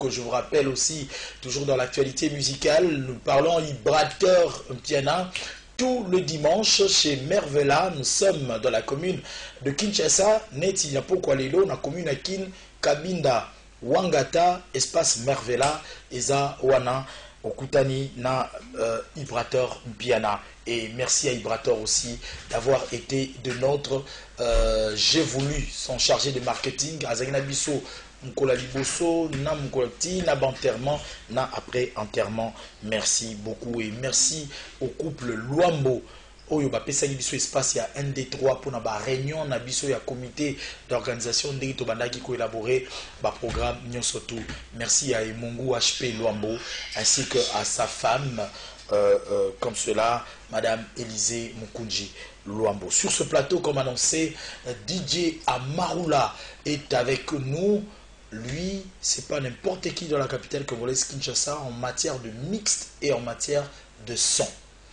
que je vous rappelle aussi, toujours dans l'actualité musicale, nous parlons Vibrateur Mpiana. Tout le dimanche chez Mervela, nous sommes dans la commune de Kinshasa, Neti Yapokwalelo, na commune à Kin, Kabinda, Wangata, espace Mervela, Eza Wana, Okutani, na Vibrateur Mpiana. Et merci à Vibrateur aussi d'avoir été de notre J'ai voulu, son chargé de marketing, Azagina Bisso, Mkola Liboso, na Mkolati, na enterrement, na après enterrement. Merci beaucoup et merci au couple Luambo. Oyo ba pesa biso espace ya 1 2 3 pour na ba réunion na biso ya comité d'organisation ndenge to bandaki ko élaborer ba programme nyonso tout. Merci à Emungu HP Luambo ainsi que à sa femme comme cela, Madame Élisée Mukunji Luambo. Sur ce plateau, comme annoncé, DJ Amarula est avec nous. Lui, c'est pas n'importe qui dans la capitale congolaise Kinshasa en matière de mixte et en matière de son.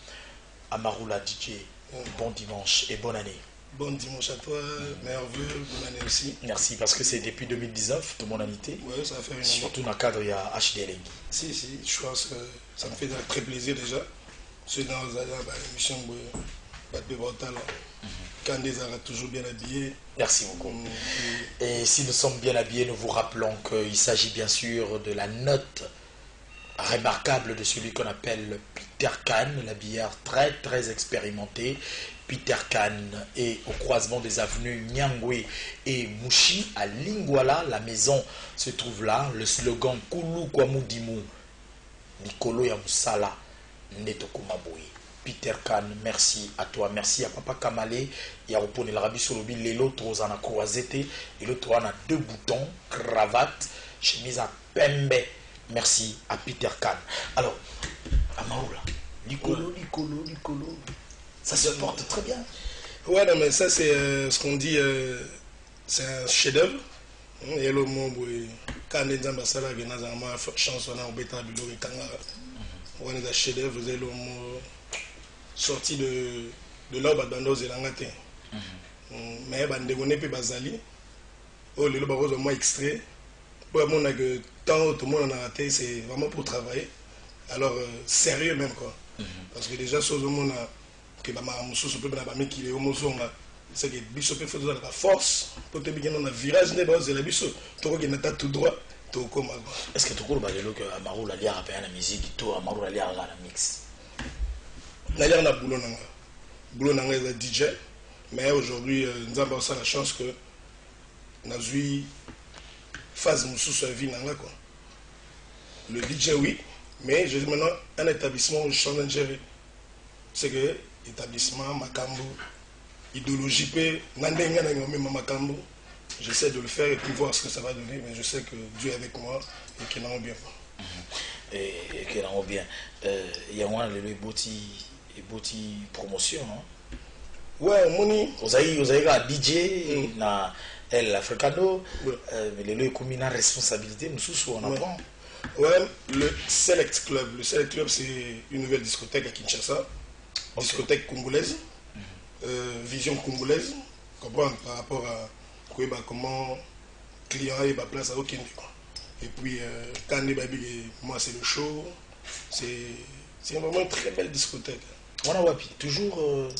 Amarula DJ, bon dimanche et bonne année. Bon dimanche à toi, merveilleux, bonne année aussi. Merci, parce que c'est depuis 2019, tout mon année. Oui, ça fait une année. Surtout dans le cadre, il y a HDL. Si, je pense que ça me fait très plaisir déjà. C'est dans l'émission de Bortal. Candice a toujours bien habillé. Merci beaucoup. Et si nous sommes bien habillés, nous vous rappelons qu'il s'agit bien sûr de la note remarquable de celui qu'on appelle Peter Kahn, l'habilleur très très expérimenté. Peter Kahn est au croisement des avenues Nyangwe et Mouchi à Lingwala. La maison se trouve là. Le slogan Kulu Kwamudimu Nikolo Yamusala Netokumaboui. Peter Kahn, merci à toi. Merci à Papa Kamale. Il y a Opone l'Arabie Solobi. L'autre en a croisé. Et l'autre en a 2 boutons, cravate, chemise à pembe. Merci à Peter Kahn. Alors, Amaoula, Nicolo. Ça se porte très bien. Ouais, non, mais ça, c'est ce qu'on dit, c'est un chef-d'œuvre. Il y a le mot, quand les ambassadeurs viennent dans un chanson, on a un on a un chef-d'œuvre, vous avez le mot sorti de là où on a zélangate. Mais on a bazali. Oh, le loba rose moins extrait. Pour moi, on a que tant tout le monde en a raté, c'est vraiment pour travailler. Alors, sérieux même quoi. Parce que déjà, sur le monde, que ma moussou peut pas mettre qu'il est au moussou, c'est que biso peut faire de la force pour te bien on a virage ne pas de la biso. Toi qui n'as tout droit, tout comme. Est-ce que tu crois que Amarou la lire à la musique, toi Amarou la lire à la mix? D'ailleurs, on a boulot nanga est DJ, mais aujourd'hui, nous avons la chance que nous avons eu phase moussou sur la vie nanga quoi. Le DJ oui, mais j'ai maintenant un établissement où je suis en gérer. C'est que établissement Makambo, idéologie P, Makambo, j'essaie de le faire et puis voir ce que ça va donner, mais je sais que Dieu est avec moi et qu'il en a bien. Et qu'il en a bien. Il y a moins le boti promotion, non? Ouais, Moni. Vous avez un DJ, na El Africano, mais le commis une responsabilité, nous sous on apprend. Ouais, le Select Club. Le Select Club, c'est une nouvelle discothèque à Kinshasa. Discothèque congolaise, vision congolaise, comprendre par rapport à comment client est ma place à aucun niveau. Et puis, quand moi c'est le show, c'est vraiment une très belle discothèque. On a wapi, toujours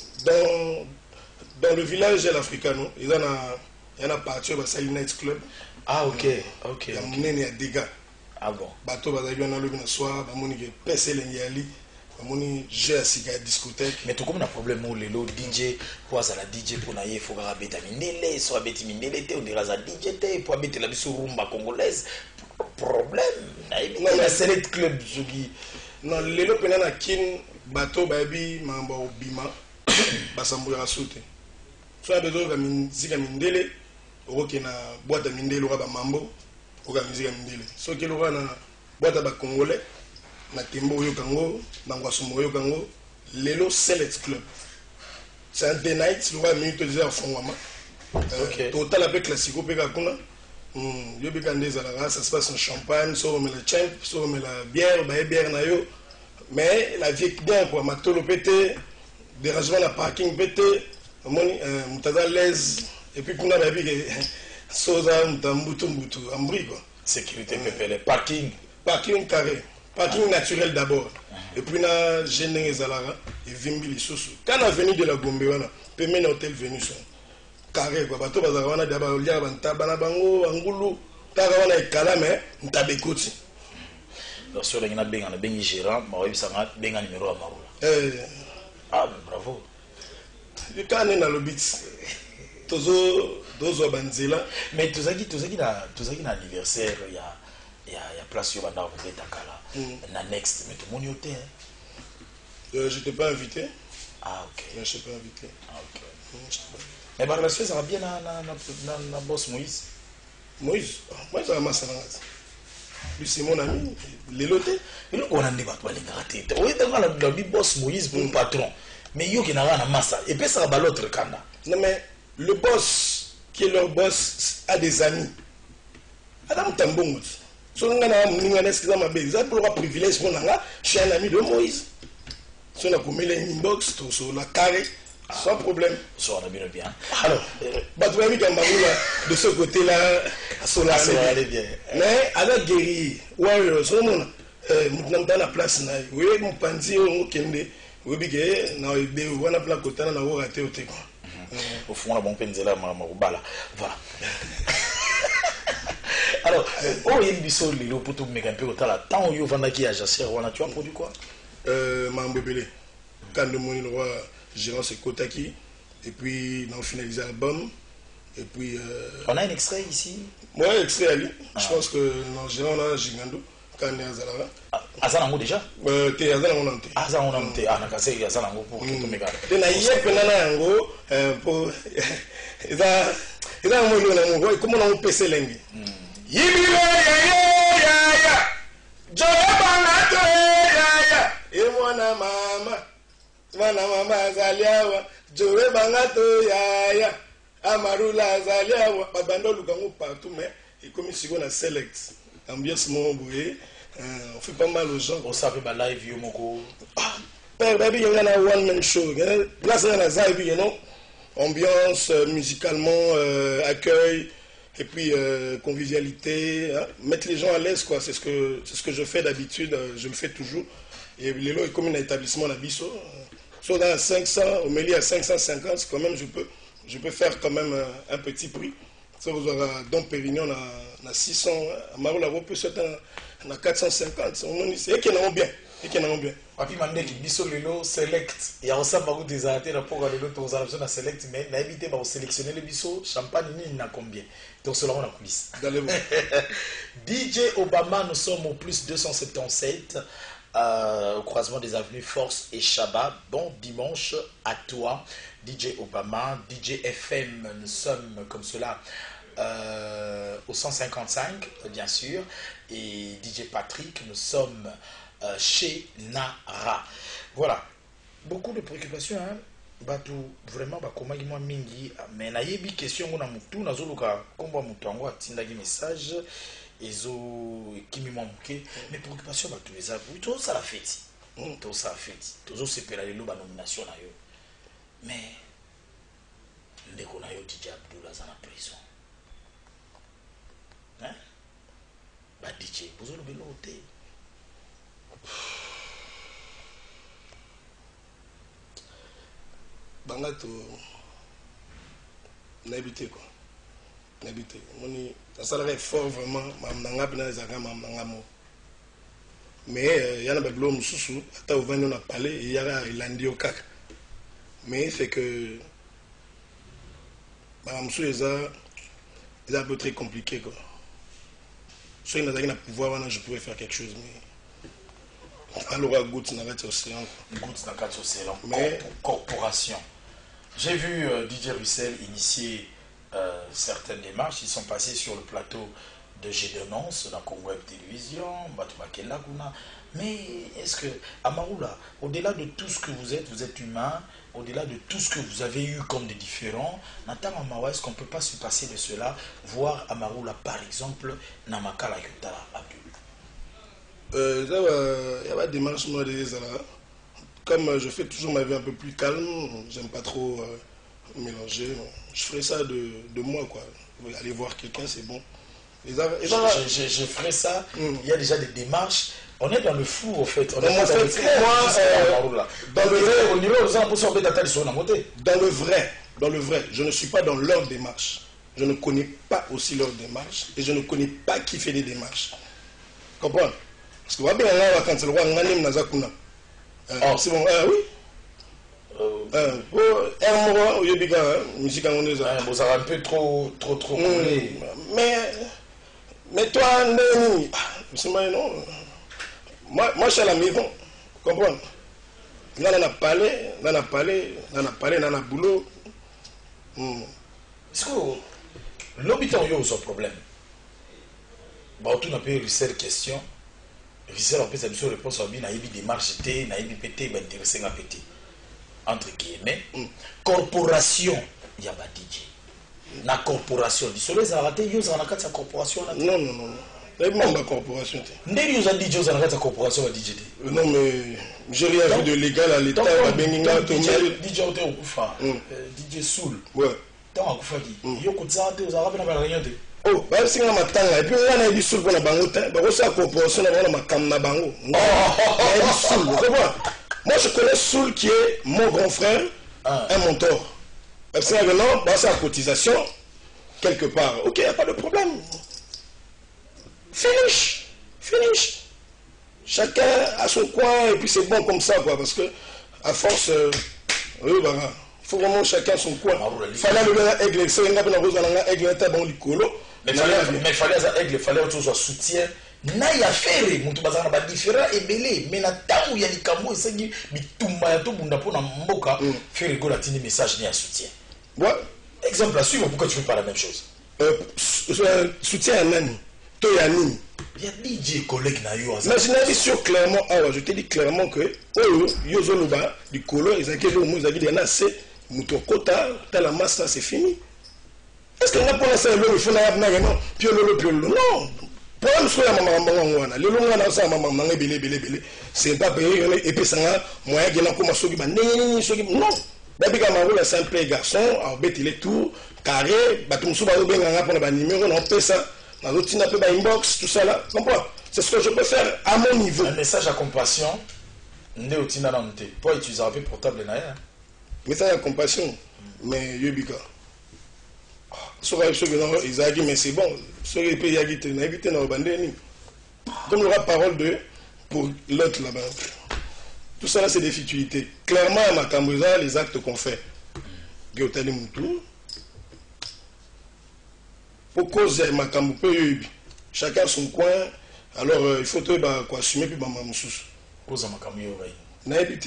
dans le village l'Africano, il y en a parti au Sali Night Club. Ah, ok. Il y a mené à dégâts. Ah bon. Bateau, il y a un soir, il y a PC Lengiali. J'ai assis à la discothèque. Mais tout comme un problème où les DJ, pour la DJ pour naïe, il faut que bétaminele, soit bétaminele, on dira ça DJ, pour mettre la biso rumba congolaise. Problème. Non, mais c'est le club. Non, les lots pénal à Kin, bateau, baby, mambo, bima, basambouya sauté. Soit besoin de musique à Mindele, ou qu'il y a une boîte à Mindele, ou à mambo, ou à musique à Mindele. Soit qu'il y a une boîte à congolais. Na Tembo Yokango, na Ngwasumo Yokango, Lelo Select Club. C'est un day night, le roi minute déjà à fond. Total avec classico Pekakuna. Ça se passe en champagne, soit on met la champ, soit on met la bière, bière nayo. Mais la vie est bien quoi, matolo pété, dérangement la parking pété, mutaza l'aise, et puis pour la vie, soza mutambutu ambri quoi. Sécurité PPL, parking. Parking carré, parking naturel d'abord. Et puis na Géné Zalara et Vimbi les sous. Quand on a venu de la Gombe, on a payé un hôtel venu son carré quoi. Bateau bazawana d'abord lié banta bana bango angulu. Tarawana et kalame ntabekoti. Donc sur les gens benga na bengi gérant, ma oui ça nga benga numéro à Marula. Ah bravo. Le quand on est dans le beat. Tozo banzela. Mais tout ça qui na anniversaire il y a place yo banda ko betakala. Na next mais tout le monde yote. Je t'ai pas invité. Ah ok. Je t'ai pas invité. Ah ok. Mais ma relation ça va bien na boss Moïse. Moïse ça va massa. Lui c'est mon ami, l'éloté. Mais nous on a débat pas les garaté. Oui dans la boss Moïse pour patron. Mais yo qui na na massa et puis ça va l'autre kanda. Non mais le boss qui est leur boss a des amis. Adam Tambongo. Si on a un privilège pour je suis un ami de Moïse. Si on a commis les inbox, sur la carré, sans problème. Ça on a bien bien. Alors, de ce côté-là, sur la bien. Mais avec guerrier, warriors, on a la place. Oui, mon panzi, on kende. Oui, bien, on a la côté, on a raté au téco. Au fond, la bonne penzela, voilà. Alors, oh, il y a une biseau, il y a un peu de temps, tant qu'il y a un qui a jassé, tu as produit quoi? Mambébélé. Quand le monde roi gérant c'est Kotaki. Et puis, on a finalisé l'album. Et puis. On a un extrait ici? Moi, extrait à lui. Je pense que dans le gérant, on a Gingando. Quand on est à Zalara. Azalango déjà? T'es Azalango non? Azalango non? Ah, on a cassé Azalango pour que tu me gardes. Il y a un peu pour. Il y a un peu comment on peut se lengue. Yibile ya Jobanato ya e mwana mama zaliawa Jobanato ya Amarula zaliawa babando lukango partout mais et comme si on a select ambiance mon boé on fait pas mal aux gens on savait ba live yo moko baby you gonna one man show là c'est la vibe you know ambiance musicalement accueil. Et puis convivialité, hein, mettre les gens à l'aise quoi, c'est ce que je fais d'habitude, je le fais toujours. Et l'élo est comme un établissement à Bisso. Soit dans 500, au milieu à 550, quand même je peux faire quand même un petit prix. Ça vous aurez Don Pérignon à 600, à Marola peut être à 450. Et qui en ont bien. Papi Mandeki, Bisso Lelo select. Il y a aussi beaucoup des arrêtés pour le lot aux arabes à select, mais n'a évité de sélectionner les Bisso, champagne, il n'a combien. Donc cela on a coulisses. DJ Obama, nous sommes au plus 277 au croisement des avenues Force et Chabat. Bon dimanche à toi, DJ Obama, DJ FM, nous sommes comme cela au 155, bien sûr, et DJ Patrick, nous sommes chez Nara. Voilà. Beaucoup de préoccupations, hein. Batou vraiment bakoma ki mwa mingi mais na yebi question ngona mutu nazoluka komba mutu ngo atinda ki message ezo kimi mwa muke mais préoccupation batou eza to ça la fête to ça la fête tozo sepela lelo ba nomination na yo mais ndeko na yo DJ Abdullah za na prison hein ba DJ bozolo belo te Bangato n'habité quoi. N'habité. Ça serait fort vraiment. Mais il y a des gens qui sont à on a parlé il y a un au cac. Mais c'est que c'est un peu très compliqué quoi. Si on a un pouvoir, je pourrais faire quelque chose mais alors goutte n'a pas océan. Goutte n'a pas océan. Mais corporation. J'ai vu Didier Russell initier certaines démarches. Ils sont passés sur le plateau de G-Denonce, dans Congo Web Télévision, mais est-ce que, Amaroula, au-delà de tout ce que vous êtes humain, au-delà de tout ce que vous avez eu comme des différents, est-ce qu'on ne peut pas se passer de cela, voir Amaroula par exemple, Namakala Yotara Abdul? Il y a pas de démarche, moi, comme je fais toujours ma vie un peu plus calme, j'aime pas trop mélanger. Je ferai ça de moi, quoi. Aller voir quelqu'un, c'est bon. Je ferai ça. Il y a déjà des démarches. On est dans le flou, en fait. On est en fait, dans le vrai, je ne suis pas dans leur démarche. Je ne connais pas aussi leur démarche et je ne connais pas qui fait des démarches. Comprends? Parce que quand c'est le roi, c'est bon, oui. Musique vous avez un peu trop mais toi, non. Moi, je suis à la maison. Comprends? On a parlé, boulot. Est-ce que l'hôpital a eu un problème? Bon, tout n'a pas eu cette question. Risser en fait, ça me réponse à bien, naïbi démarche, naïbi pété, intéressé à pété. Entre guillemets, corporation, il y a pas DJ. La corporation, dis solo, ça a raté, il y a une corporation. Non. Il y a une corporation. Il y a une corporation à DJ. Non, mais j'ai rien vu de légal à l'État. DJ DJ Soul. Ouais. Tant que il y a un ça, vous avez rien de. Oh, bah c'est un matin et puis on a dit Soul pour la banque. Bah ça corporation on a ma cam na bango. Soul, vous voyez? Moi je connais Soul qui est mon grand frère, un mentor. C'est un non, bah c'est la cotisation quelque part. OK, il n'y a pas de problème. Finish. Chacun a son coin et puis c'est bon comme ça quoi parce que à force oui bah il faut vraiment chacun son coin. Fallait le aigle, c'est une rose à aigle était bon licolo. Mais il fallait toujours soutien. Na ya fere mutu bazana ba différent ebele mais na tangu ya likambo esengi bitumba ya to bunda pona mboka fere go latini message ni ya soutien. Ouais, exemple à suivre, pourquoi tu fais pas la même chose? Soutien à nani to ya nini? Il y a DJ collègue na yo. Mais je n'ai dit sûr clairement je te dis clairement que yozo loba du colo ezaki le mo ezaki na c'est mutu kota ta la masse c'est fini. Est-ce que n'a pas ça le faut na non puis le non. Problème sur la maman wana le longa na sa maman na belé c'est pas payé et puis ça moyen gena ko masoki ba nini soki non babi ka maroula simple garçon en bête il est tout carré ba tumsu ba benga nga pona ba numéro na pesa na routine peu ba inbox tout ça là comprends c'est ce que je peux faire à mon niveau. Un message à compassion ndé otina na nté pour utiliser un portable na ya message à compassion mais yobika Isaac, mais c'est bon. Comme il y aura parole de pour l'autre là-bas. Tout ça là, c'est des futilités. Clairement, à Makambuza, les actes qu'on fait. Géotali Moutou. Pour cause de Makambu, chacun son coin. Alors, il faut quoi assumer puis maman moussous. Cause de Makambu, Naïbité.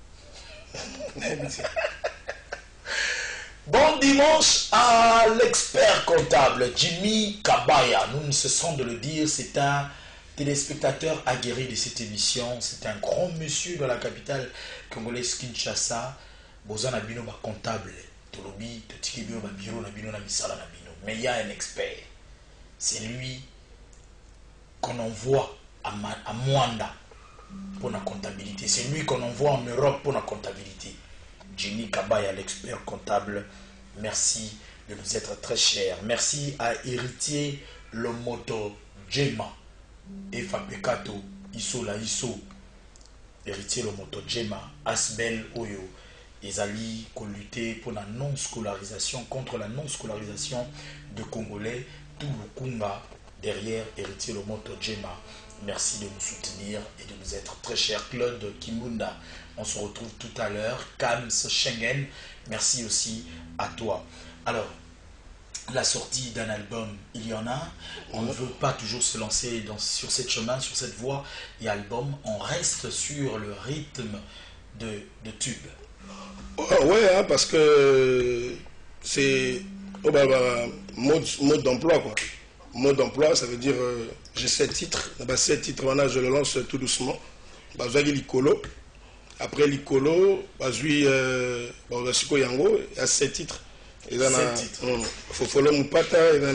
Bon dimanche à l'expert comptable Jimmy Kabaya. Nous ne cessons de le dire, c'est un téléspectateur aguerri de cette émission. C'est un grand monsieur de la capitale congolaise Kinshasa. Bozana bino ba comptable. Tolobi, totiki bino ba bureau na bino na misala na bino. Mais il y a un expert. C'est lui qu'on envoie à Mwanda pour la comptabilité. C'est lui qu'on envoie en Europe pour la comptabilité. Jimmy Kabaya, l'expert comptable, merci de nous être très cher. Merci à Héritier Lomoto Djema et Fabekato Isola Iso. Héritier Lomoto Djema, Asbel Oyo, Ezali, qu'on luttait pour la non-scolarisation, contre la non-scolarisation de Congolais, tout le Kunga derrière Héritier Lomoto Djema. Merci de nous soutenir et de nous être très chers. Claude Kimunda, on se retrouve tout à l'heure. Kams Schengen, merci aussi à toi. Alors, la sortie d'un album, il y en a. On ne veut pas toujours se lancer sur cette chemin, sur cette voie et album. On reste sur le rythme de tube. Ouais, hein, parce que c'est mode d'emploi, quoi. Mode d'emploi, ça veut dire j'ai 7 titres. 7 titres, voilà, je le lance tout doucement. J'ai l'Icolo. Après l'Icolo, j'ai Yango. Il y a 7 titres. Il y a 7 titres. Fofolo Mupata, il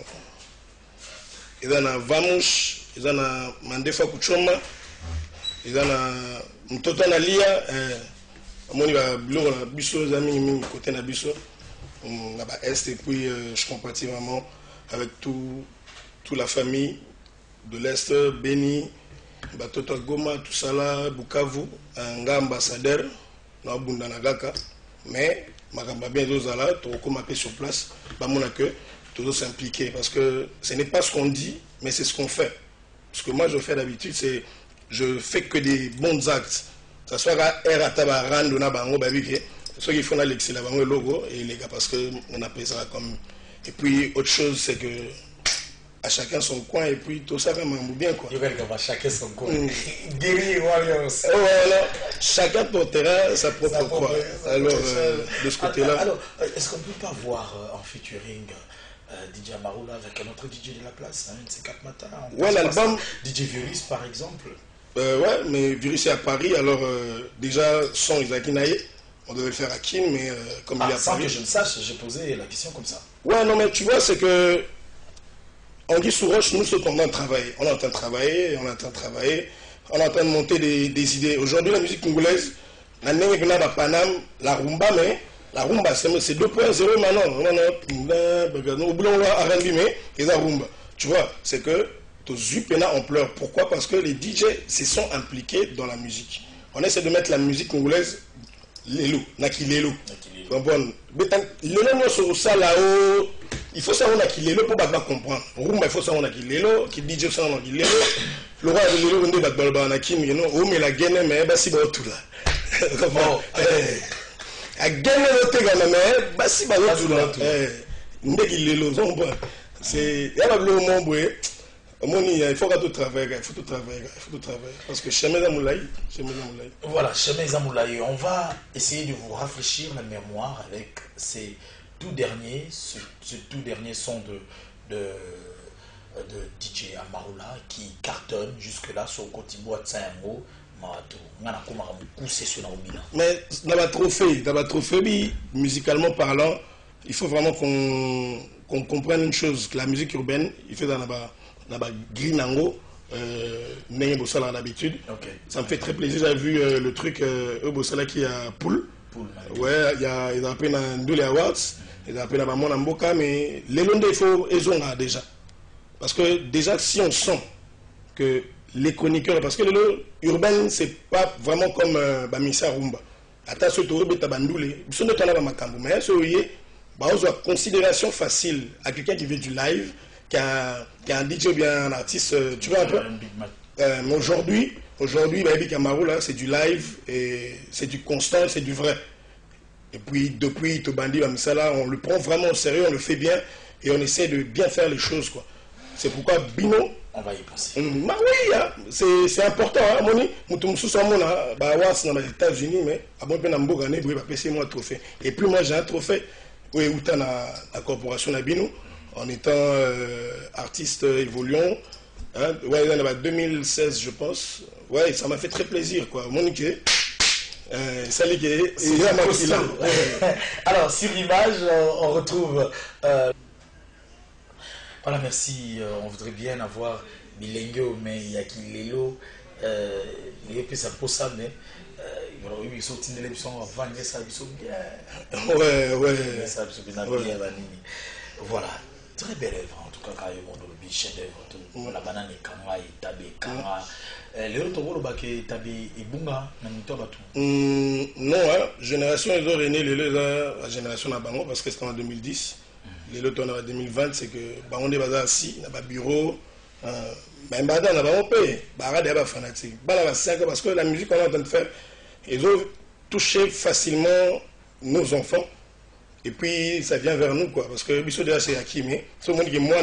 y en a Vamouche, il y en a Mandefa Kuchoma, il y en a Mtoto Nalia. Il y a Bisso, amis, côté Nabiso. Est et puis je compatis vraiment avec tout toute la famille de l'Est, Beni, Batoto Goma, tout ça là, Bukavu, un gars ambassadeur, dans Bundanagaka, mais Magamba bien Dozala, Toroko Mapé sur place, Bamona que, tous s'impliquer, parce que ce n'est pas ce qu'on dit, mais c'est ce qu'on fait. Ce que moi je fais d'habitude, c'est je fais que des bons actes. Ça soit à Tabaran, Dona Bango, Babike, ceux qui font l'Alexis, la Bango, logo, et les gars, parce qu'on appelle ça comme. Et puis, autre chose, c'est que à chacun son coin, et puis tout ça, vraiment bien, quoi. Chacun son coin. Guéri Warriors. Voilà, chacun portera sa propre croix. Alors, de ce côté-là. Alors, est-ce qu'on ne peut pas voir en featuring DJ Amaroula avec un autre DJ de la place, un de ces 4 matins? Ouais, l'album. DJ Virus, par exemple. Ouais, mais Virus est à Paris, alors déjà, son Isaac Inaye, on devait le faire à Kin, mais comme il est à sans Paris. que je ne sache, j'ai posé la question comme ça. Ouais, non, mais tu vois, c'est que. On dit sous roche, nous, sommes en train de travailler. On est en train de travailler, on est en train de travailler, on est en train de monter des idées. Aujourd'hui, la musique congolaise, la Panam, la rumba, mais la rumba, c'est 2.0 maintenant. Au bout on va R&B, mais c'est la rumba. Tu vois, c'est que tous Zupena en pleure. Pourquoi? Parce que les DJ se sont impliqués dans la musique. On essaie de mettre la musique congolaise, l'élo, Naki l'élo. L'élo, sur ça là-haut. Il faut savoir qu'il est là pour comprendre. Rumba, il faut savoir qu'il est là, qu'il DJ savoir qu'il est là. Le roi de l'élo, on est dans la kim, on met la gaine, mais bah si bah tout là. La gaine de tes gamins, mais bah si bah tout là. Ndé qu'il est là, c'est il y a le moment il faut tout travailler, il faut tout travailler, parce que Chemin Zamoulaï. Voilà, Chemin Zamoulaï, on va essayer de vous rafraîchir la mémoire avec ces tout dernier, ce tout dernier son de DJ Amaroula qui cartonne jusque-là sur le quotidien de Saint-Mo. Mais dans la trophée, musicalement parlant, il faut vraiment qu'on comprenne une chose, que la musique urbaine, il fait dans la Grinango, Bossala d'habitude. Ça me fait très plaisir, j'ai vu le truc Bossala qui a Poule. Ouais, il y a un peu dans Douli Awards. Il y a un peu dans mon Amboka, mais les Londres, il faut déjà. Parce que déjà, si on sent que les chroniqueurs, parce que le urbain, c'est pas vraiment comme Bamissa Rumba. Attention, tu as Bandoulé. Si on est en Makambo, mais on a considération facile à quelqu'un qui veut du live, qui a un DJ ou bien un artiste, tu vois un peu. Mais aujourd'hui, Baby Camaro, là, c'est du live, et c'est du constant, c'est du vrai. Et puis, depuis Tobandi, là, on le prend vraiment au sérieux, on le fait bien, et on essaie de bien faire les choses, quoi. C'est pourquoi Bino... On va y penser. Bah oui, hein, c'est important. Hein, Moni, dans les États-Unis, mais moi trophée. Et puis moi, j'ai un trophée. Oui, où tu as la corporation Bino, en étant artiste évoluant. Hein, ouais, il y en a 2016, je pense. Ouais, ça m'a fait très plaisir, quoi. Monique, alors, sur l'image, on retrouve... Voilà, merci. On voudrait bien avoir Bilengo, mais il y a qui Lélo. Il y a que ça pour ça, mais ils sont in l'émission avant, ils sont bien. Ouais. Voilà, très belle œuvre en tout cas, quand il y a le chef d'œuvre, la banane et Kanga et Tabé Kanga. Les autres rôles qui Tabé et Bunga, non, hein, génération, ils ont régné la génération à Bango parce que c'était en 2010. Les lots en 2020, c'est que on est basé assis, on a un bureau, mais on a un pays, on a des fanatiques. Parce que la musique qu'on est en train de faire, ils ont touché facilement nos enfants. Et puis ça vient vers nous, quoi. Parce que Bissot déjà c'est Hakimi, tout le monde qui est moi,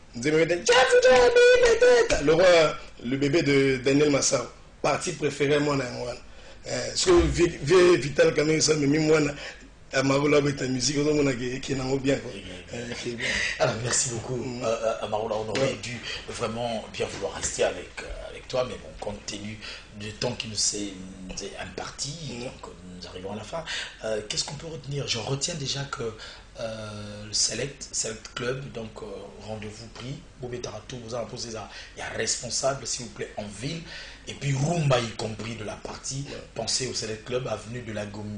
le roi, le bébé de Daniel Massao, partie préférée, moi, ce que Vital Kamé, ça me met moi. Amaroula avec ta musique, qui est bien. Alors, merci beaucoup, Amaroula. On aurait dû vraiment bien vouloir rester avec toi, mais bon, compte tenu du temps qui nous est imparti, donc nous arrivons à la fin. Qu'est-ce qu'on peut retenir? Je retiens déjà que le Select Club, donc rendez-vous pris. Bobetaratou, vous en posez ça. Il y a responsable, s'il vous plaît, en ville. Et puis Rumba, y compris de la partie. Pensez au Select Club, avenue de la Gombe.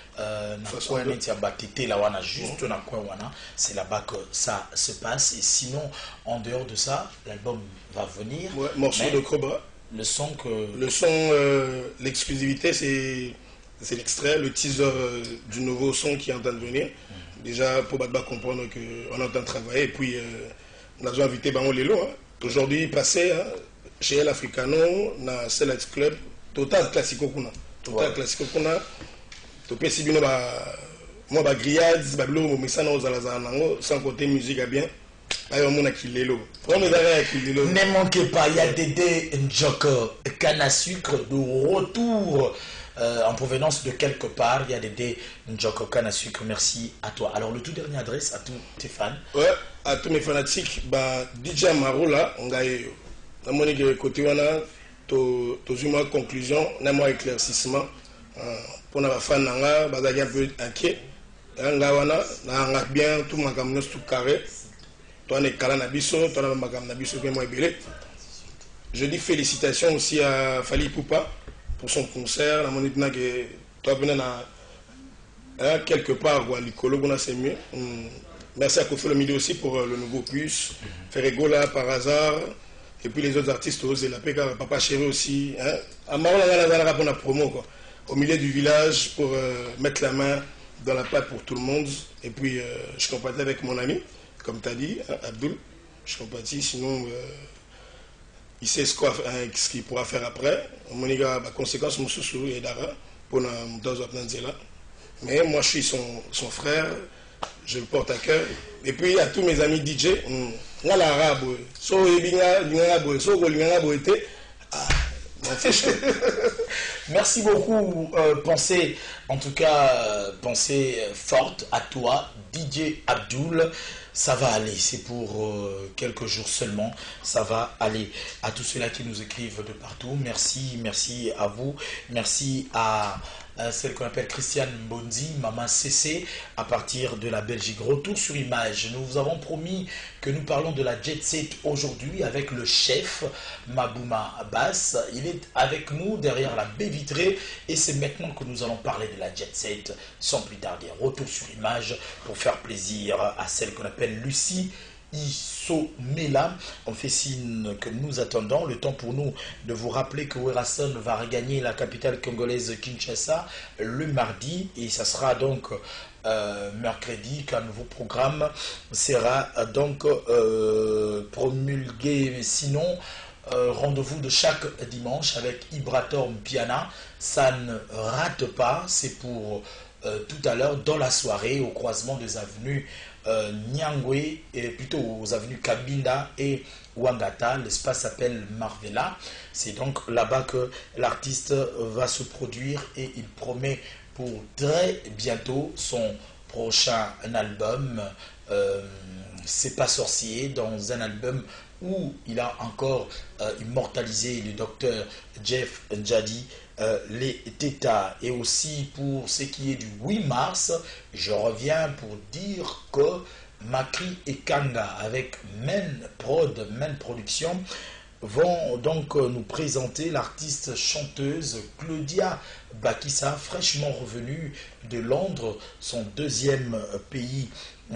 C'est là-bas que ça se passe. Et sinon, en dehors de ça, l'album va venir. Ouais, morceau de Cobra. Le son que... Le son, l'exclusivité, c'est l'extrait, le teaser du nouveau son qui est en train de venir. Déjà, pour Badba comprendre qu'on est en train de travailler. Et puis, on a invité Baron Lelo. Hein. Aujourd'hui, passé hein, chez El Africano, dans le Select Club, Total Classico Kuna. Total Classico Kuna. Topé si bien, moi, grillade, bablo, mais ça, sans côté musique à bien. Ne manquez pas, il y a Dédé Njoko, canne à sucre de retour en provenance de quelque part. Il y a Dédé Njoko, canne à sucre. Merci à toi. Alors, le tout dernier adresse à tous tes fans. Ouais, à tous mes fanatiques, bah, DJ Marola, on a mon côté, on a une conclusion, on a un éclaircissement. Pour les fans, on a un peu inquiet. On a bien tout le monde tout carré. Je dis félicitations aussi à Fali Poupa pour son concert. Quelque part, c'est mieux. Merci à Kofi Olomide aussi pour le nouveau puce. Ferregola par hasard. Et puis les autres artistes, la Papa Chéri aussi. À Marola, on a promo quoi. Au milieu du village pour mettre la main dans la pâte pour tout le monde. Et puis je compatis avec mon ami. Comme tu as dit, Abdul, je compatis, sinon il sait ce qu'il pourra faire après. Mon gars, conséquence, mon sous et Dara, pour nous là. Mais moi, je suis son frère, je le porte à cœur. Et puis, à tous mes amis DJ, merci beaucoup, pensée, en tout cas, pensée forte à toi, DJ Abdul. Ça va aller, c'est pour quelques jours seulement, ça va aller. À tous ceux-là qui nous écrivent de partout, merci, merci à vous, merci à celle qu'on appelle Christiane Mbondi, Maman CC, à partir de la Belgique. Retour sur image, nous vous avons promis que nous parlons de la Jet Set aujourd'hui avec le chef Mabouma Abbas. Il est avec nous derrière la baie vitrée et c'est maintenant que nous allons parler de la Jet Set sans plus tarder. Retour sur image pour faire plaisir à celle qu'on appelle Lucie Isomela. On fait signe que nous attendons. Le temps pour nous de vous rappeler que Werason va regagner la capitale congolaise Kinshasa le mardi et ça sera donc mercredi qu'un nouveau programme sera donc promulgué. Sinon, rendez-vous de chaque dimanche avec Ibrator Mpiana. Ça ne rate pas. C'est pour tout à l'heure dans la soirée au croisement des avenues Nyangwe et plutôt aux avenues Kabinda et Wangata. L'espace s'appelle Marvella. C'est donc là-bas que l'artiste va se produire et il promet pour très bientôt son prochain album. C'est pas sorcier, dans un album où il a encore immortalisé le docteur Jeff Njadi, les Tétas. Et aussi pour ce qui est du 8 mars, je reviens pour dire que Makri et Kanga avec Men Production vont donc nous présenter l'artiste chanteuse Claudia Bakissa, fraîchement revenue de Londres, son deuxième pays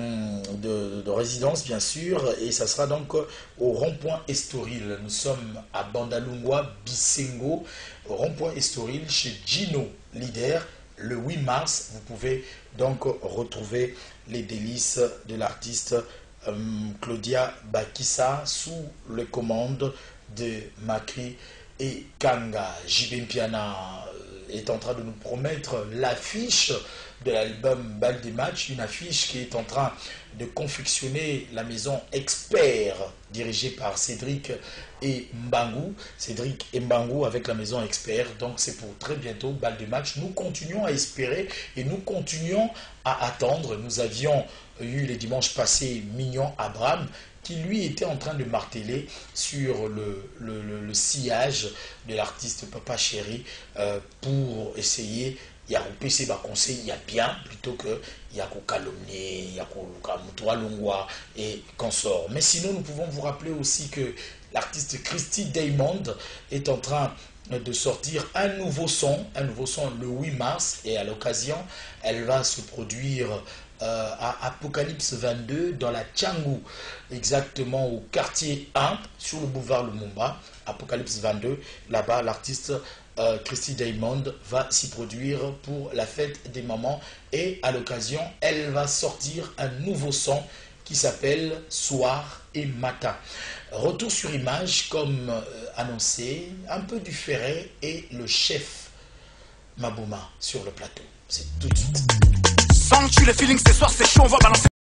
de résidence bien sûr, et ça sera donc au rond-point Estoril. Nous sommes à Bandalungwa, Bisengo, au rond-point Estoril chez Gino Leader. Le 8 mars, vous pouvez donc retrouver les délices de l'artiste Claudia Bakissa sous les commandes de Makri et Kanga. JB Mpiana est en train de nous promettre l'affiche de l'album Bal des Matchs, une affiche qui est en train de confectionner la maison Expert dirigée par Cédric et Mbangu. Cédric et Mbangu avec la maison Expert, donc c'est pour très bientôt Bal des Matchs. Nous continuons à espérer et nous continuons à attendre. Nous avions eu les dimanches passés Mignon Abraham qui lui était en train de marteler sur le sillage de l'artiste Papa Chéri pour essayer il y a un PC conseil, il y a bien plutôt que il y a qu'au calomnier, il y a qu'au longwa et consort. Mais sinon, nous pouvons vous rappeler aussi que l'artiste Christy Diamond est en train de sortir un nouveau son le 8 mars, et à l'occasion, elle va se produire à Apocalypse 22 dans la Tchangou, exactement au quartier 1 sur le boulevard Lumumba. Apocalypse 22, là-bas l'artiste Christy Diamond va s'y produire pour la fête des mamans, et à l'occasion elle va sortir un nouveau son qui s'appelle Soir et Matin. Retour sur image comme annoncé, un peu du Ferret et le chef Mabouma sur le plateau. C'est tout de suite. Sens-tu le feeling ce soir, c'est chaud, on va balancer.